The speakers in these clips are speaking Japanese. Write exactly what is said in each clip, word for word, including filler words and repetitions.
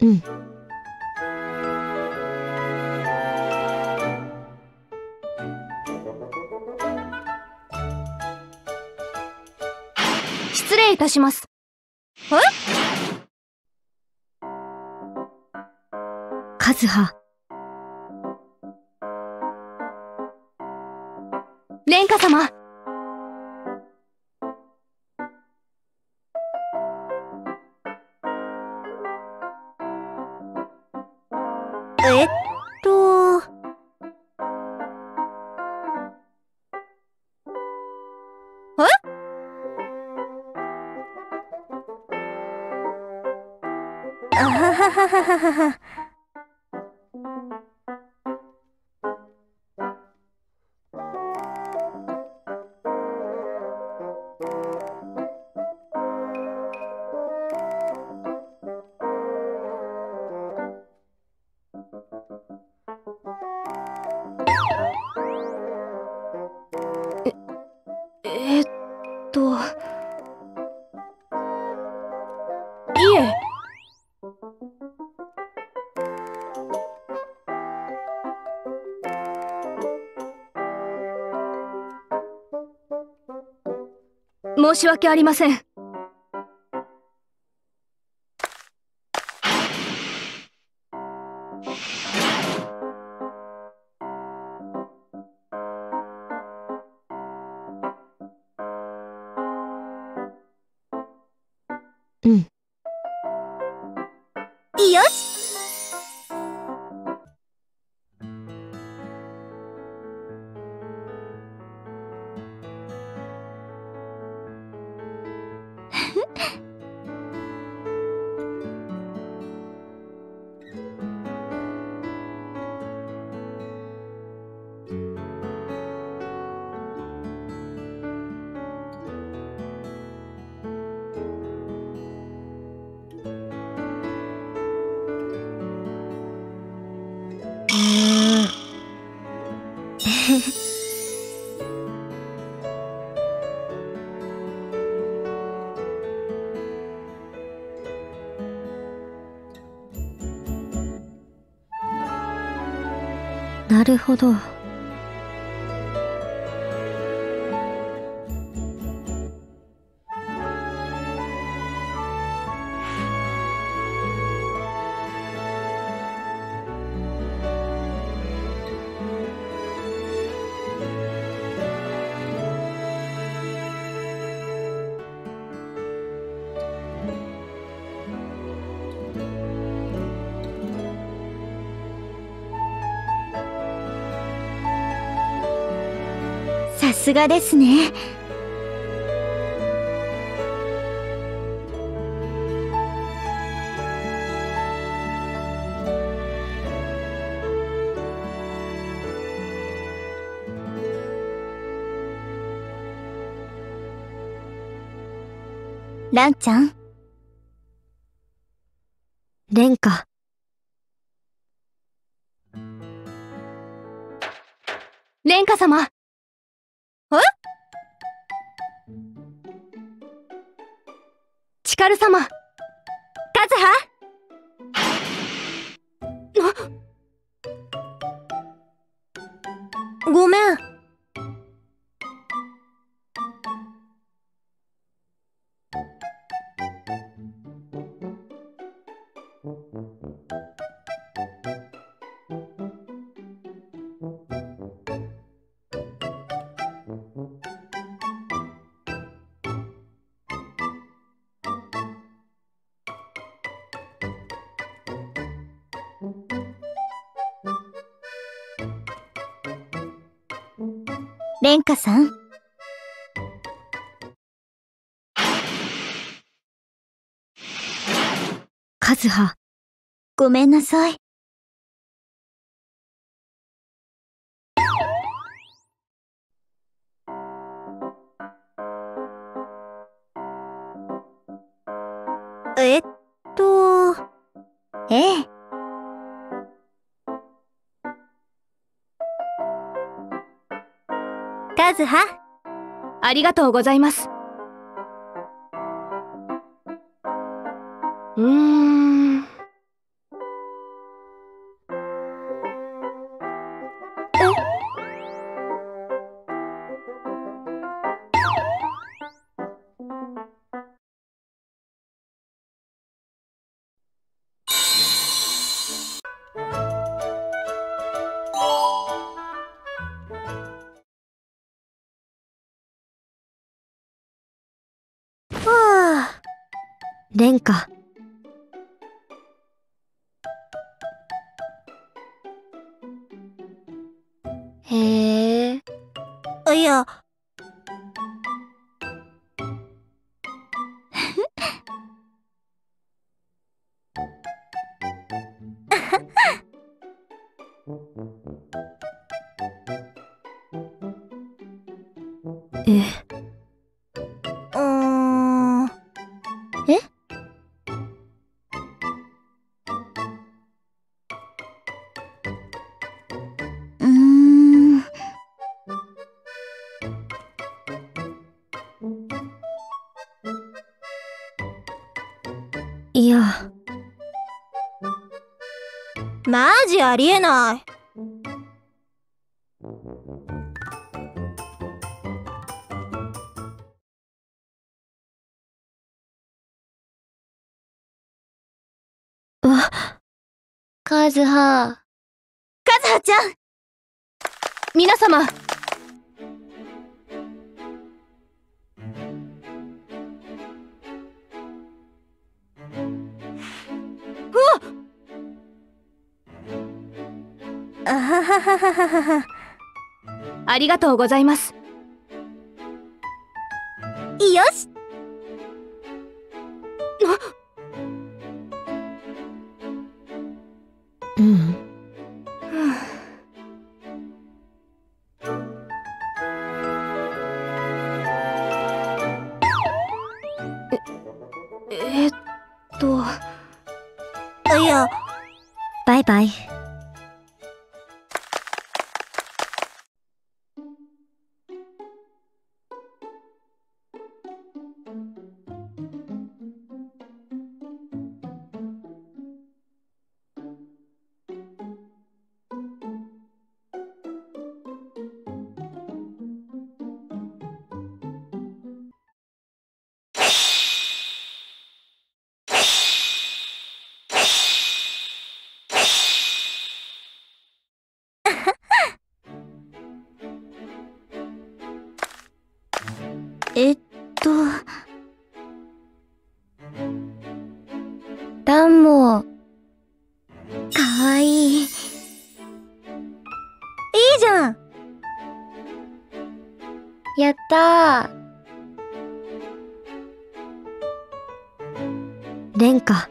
うん。 失礼いたします。え？ カズハ。 蓮華様。えっと。え？あはははははは。え、えーっと。いえ。申し訳ありません。 うん。 よし。 なるほど。 さすがですね。ランちゃん。 蓮華。 蓮華様。え？チカル様。カズハ。ごめん。蓮華さん。 カズハ。 ごめんなさい。えっと。ええ。カズハ。ありがとうございます。うーん。 廉価。へえ。 いや。 え。 うーん。え？うーん。 いや。 マジありえない。 あ、カズハ。 カズハちゃん。 皆様。 うわっ。あはははははは。 ありがとうございます。 よし。 うん。 え、えー、っと。 いや。 バイバイ。 えっと。 ダンも。かわいい。いいじゃん。 やったー。廉価。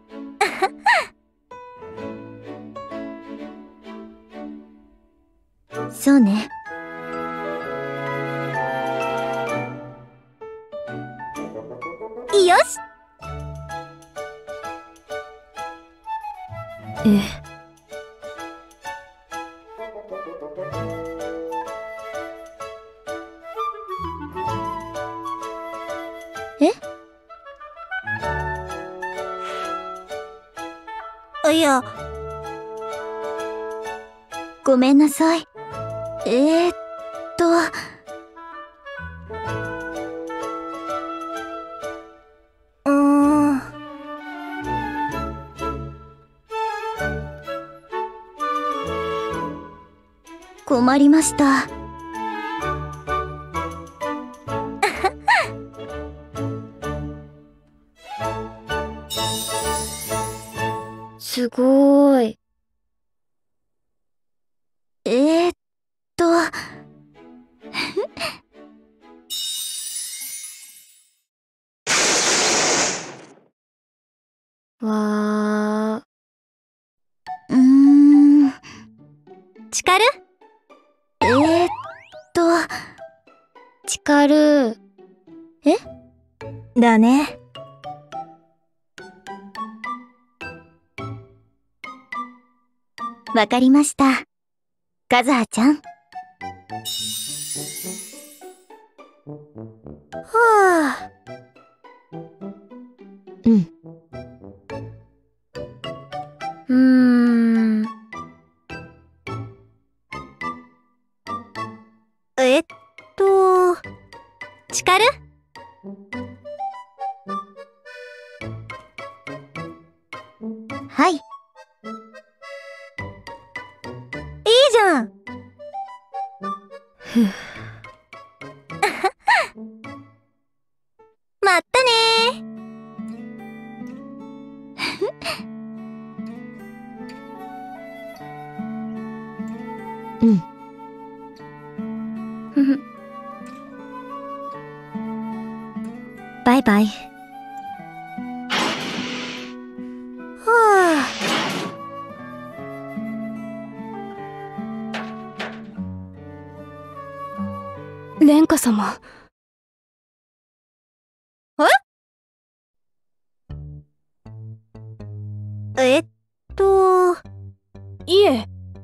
そうね。よし。 え。 え？いや。ごめんなさい。えー、っと。うーん。困りました。 すごーい。 えー、っと。 わー。 うーん。叱る？えー、っと。 叱る。 え？だね。わかりました。カズハちゃん。はあ。 うん。うーん。 えっと。叱る？はい。いいじゃん。 ふう。 まったねー。 うん。 ふふ。 バイバイ。 はあ。蓮華様。 ええっと、 いえ。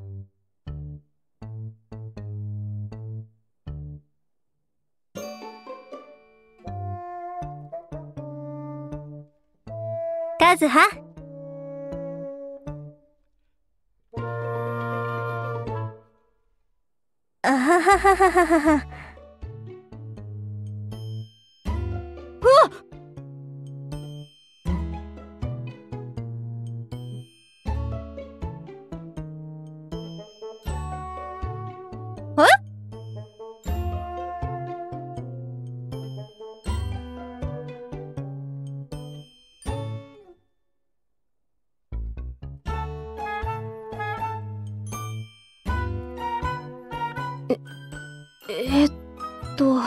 カズハ。あはははははは。 えー、っと。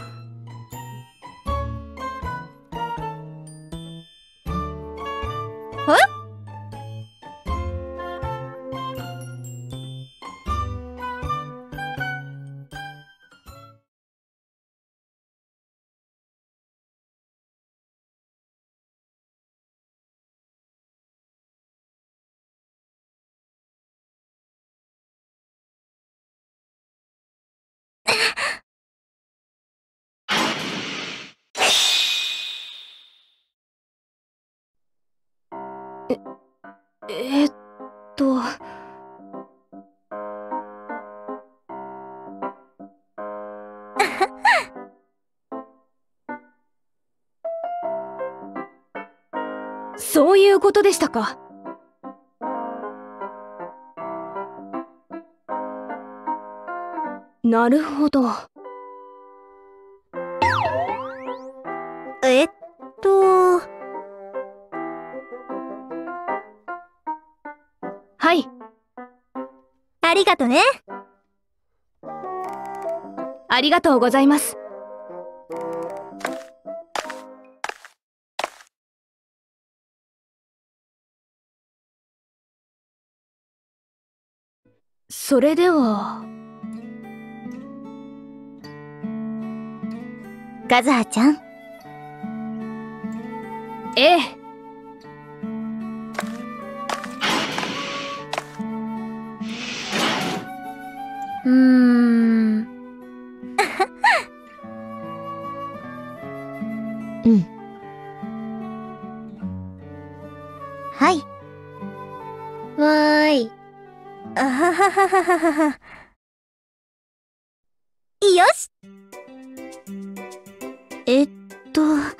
え、えー、っと。そういうことでしたか。なるほど。 えっと、 はい。 ありがとね。 ありがとうございます。それでは。 カズハちゃん。 ええ。 うーん。うん。はい。 わーい。あはははははは。よし。 えっと。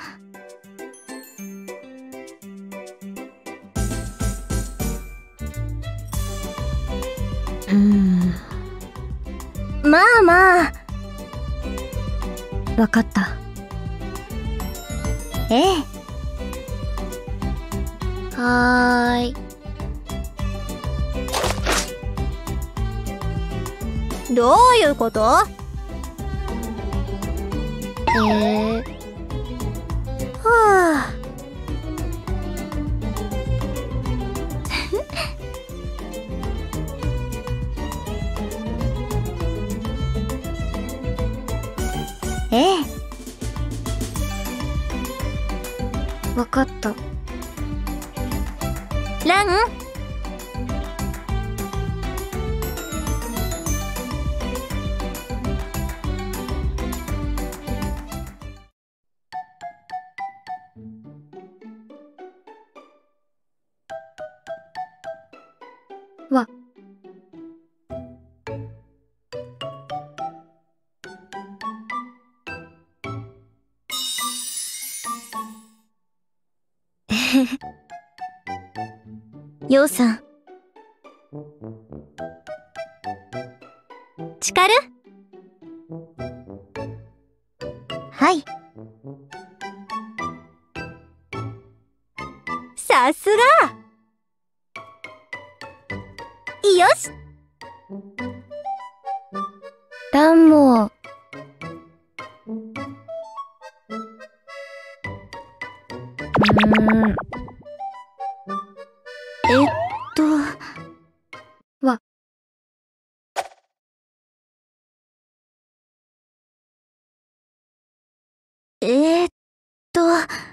うーん。 まあまあ。 わかった。 ええ。はーい。どういうこと？えー、はあ。ええ。 わかった。 ラン。 わ。ようさん。 叱る？ はい。 さすが。よし。 タンも。うーん。えっと。 わ。 えーっと。